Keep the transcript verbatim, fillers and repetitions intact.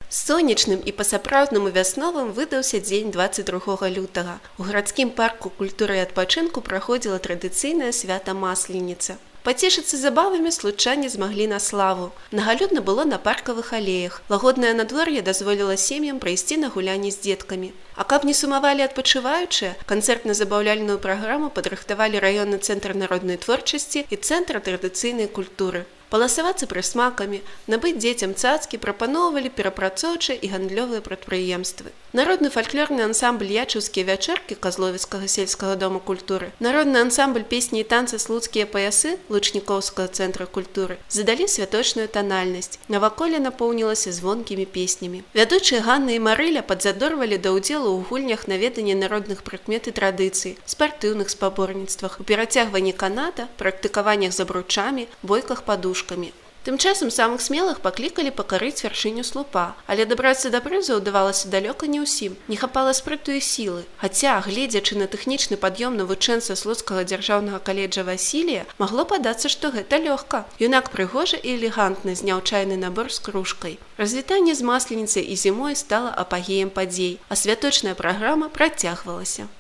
Сонечным і па-сапраўднаму вясновым выдаўся дзень дваццаць другога лютага. У гарадскім парку культуры і адпачынку праходзіла традыцыйнае свята Масленіца. Пацешыцца забавамі случане змаглі на славу. Мнагалюдна было на паркавых алеях. Лагоднае надвор'е дазволіла сем'ям прайсці на гулянні з дзеткамі. А каб не сумавалі адпачываючыя, канцэртна-забаўляльную праграму падрыхтавалі раённы цэнтр народнай творчасці і цэнтр традыцыйнай культуры. Паласавацца прысмакамі, набыць дзецям цацкі прапаноўвалі перапрацоўчыя і гандлёвыя прадпрыемствы. Народны фальклорны ансамбль «Ячаўскія вячэркі» Казловіцкага сельскага дома культуры, народны ансамбль песні і танцы «Слуцкія паясы» Лучнікоўскага цэнтра культуры задалі святочную танальнасць. Наваколле напоўнілася звонкімі песнямі. Вядучыя Ганна і Марыля падзадорвалі да ўдзелу ў гульнях на веданне народных прыкмет і традыцый, спартыўных спаборніцтвах, у перацягванні каната, практыкаваннях з абручамі, бойках падушкамі. Тым часам самых смелых паклікалі пакарыць вяршыню слупа, але дабрацца да прыза ўдавалася далёка не ўсім, не хапала спрыту і сілы. Хаця, гледзячы на тэхнічны пад'ём навучэнца Слуцкага дзяржаўнага каледжа Васілія, магло падацца, што гэта лёгка. Юнак прыгожа і элегантна зняў чайны набор з кружкай. Развітанне з Масленіцай і зімой стала апагеем падзей, а святочная праграма працягвалася.